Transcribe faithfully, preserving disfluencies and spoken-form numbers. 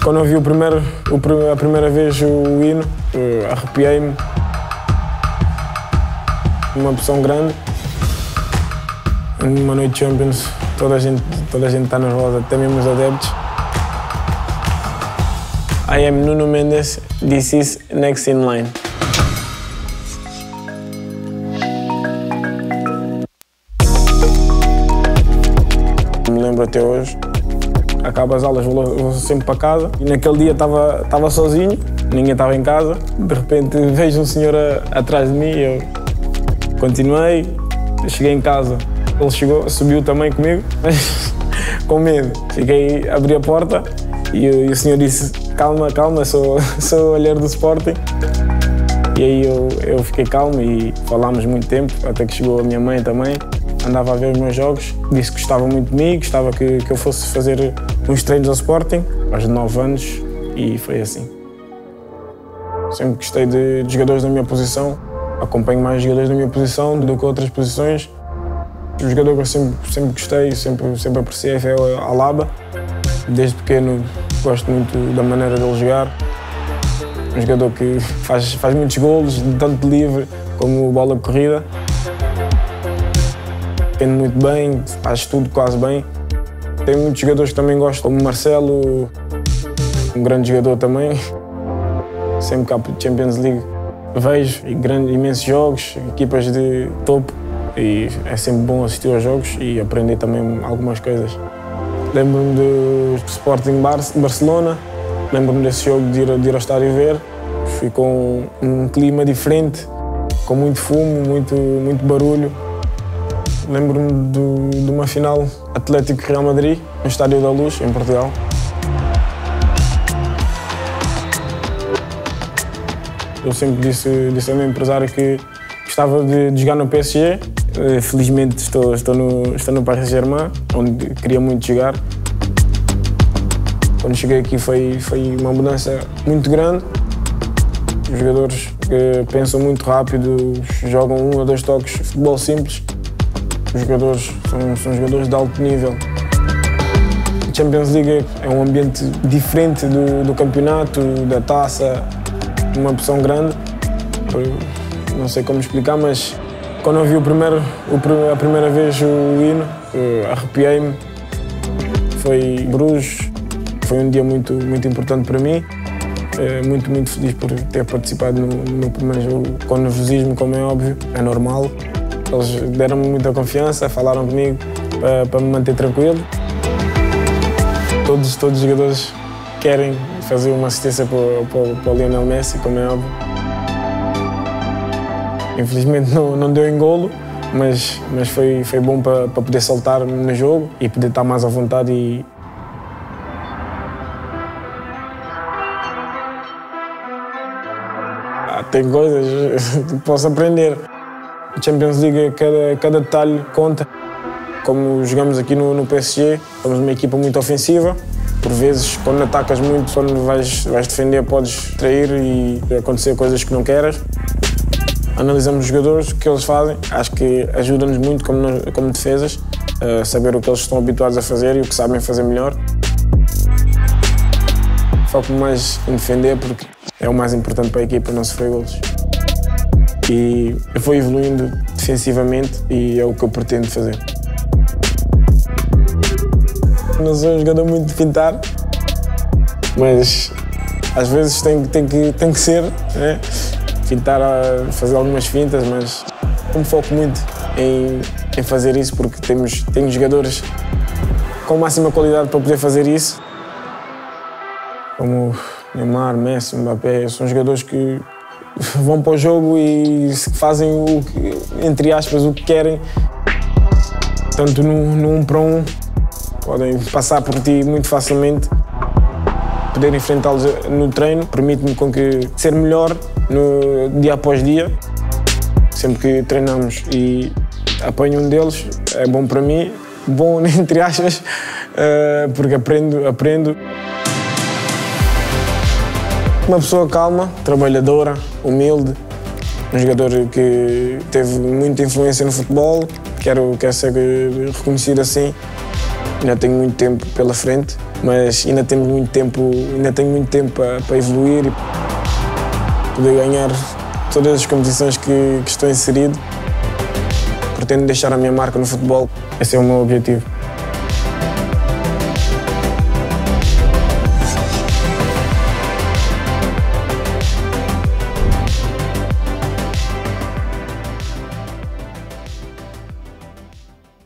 Quando eu vi o primeiro, o, a primeira vez o hino, arrepiei-me. Uma emoção grande. Numa noite de Champions, toda a gente toda a gente está nervosa, até mesmo os adeptos. I am Nuno Mendes, this is Next in Line. Me lembro até hoje. Acabo as aulas, vou, vou sempre para casa e naquele dia estava estava sozinho, ninguém estava em casa. De repente vejo um senhor a, atrás de mim e eu continuei, cheguei em casa. Ele chegou, subiu também comigo, mas com medo. Fiquei, abri a porta e, e o senhor disse: calma, calma, sou, sou o olheiro do Sporting. E aí eu, eu fiquei calmo e falámos muito tempo, até que chegou a minha mãe também. Andava a ver os meus jogos, disse que gostava muito de mim, gostava que, que eu fosse fazer uns treinos ao Sporting, aos nove anos, e foi assim. Sempre gostei de, de jogadores da minha posição, acompanho mais jogadores da minha posição do que outras posições. O jogador que eu sempre, sempre gostei, sempre, sempre apreciei foi o Alaba. Desde pequeno gosto muito da maneira dele jogar. Um jogador que faz, faz muitos golos, tanto de livre como bola de corrida. Defende muito bem, faz tudo quase bem. Tem muitos jogadores que também gosto, como o Marcelo, um grande jogador também. Sempre que há Champions League vejo e grande, imensos jogos, equipas de topo. E é sempre bom assistir aos jogos e aprender também algumas coisas. Lembro-me do Sporting Bar Barcelona, lembro-me desse jogo de ir, de ir ao estádio ver. Fui com um clima diferente, com muito fumo, muito, muito barulho. Lembro-me de uma final Atlético-Real Madrid, no Estádio da Luz, em Portugal. Eu sempre disse, disse ao meu empresário que gostava de, de jogar no P S G. Felizmente estou, estou, no, estou no Paris Saint-Germain, onde queria muito jogar. Quando cheguei aqui foi, foi uma mudança muito grande. Os jogadores que pensam muito rápido, jogam um ou dois toques, futebol simples. Os jogadores são, são jogadores de alto nível. A Champions League é um ambiente diferente do, do campeonato, da taça, uma opção grande. Não sei como explicar, mas quando eu vi o primeiro, a primeira vez o hino, arrepiei-me. Foi Bruges, foi um dia muito, muito importante para mim. Muito, muito feliz por ter participado no, no meu primeiro jogo. Com nervosismo, como é óbvio, é normal. Eles deram-me muita confiança, falaram comigo para, para me manter tranquilo. Todos, todos os jogadores querem fazer uma assistência para, para, para o Lionel Messi, como é óbvio. Infelizmente não, não deu em golo, mas, mas foi, foi bom para, para poder saltar no jogo e poder estar mais à vontade. E... Ah, tem coisas que posso aprender. A Champions League, cada, cada detalhe conta. Como jogamos aqui no, no P S G, somos uma equipa muito ofensiva. Por vezes, quando atacas muito, quando vais, vais defender, podes trair e acontecer coisas que não queres. Analisamos os jogadores, o que eles fazem. Acho que ajuda-nos muito como, como defesas, a saber o que eles estão habituados a fazer e o que sabem fazer melhor. Foco mais em defender porque é o mais importante para a equipa, não sofrer golos. E eu vou evoluindo defensivamente e é o que eu pretendo fazer. Não sou um jogador muito de pintar, mas às vezes tem, tem, que, tem que ser, né? Pintar, fazer algumas fintas, mas eu me foco muito em, em fazer isso porque temos, temos jogadores com máxima qualidade para poder fazer isso. Como Neymar, Messi, Mbappé, são jogadores que vão para o jogo e fazem, o que, entre aspas, o que querem. Tanto no, no um para um, podem passar por ti muito facilmente. Poder enfrentá-los no treino permite-me com que ser melhor no, dia após dia. Sempre que treinamos e apanho um deles, é bom para mim, bom entre aspas, uh, porque aprendo, aprendo. Uma pessoa calma, trabalhadora, humilde, um jogador que teve muita influência no futebol, quero, quero ser reconhecido assim. Ainda tenho muito tempo pela frente. mas ainda temos muito tempo, ainda tenho muito tempo para, para evoluir e poder ganhar todas as competições que, que estou inserido. Pretendo deixar a minha marca no futebol, esse é o meu objetivo.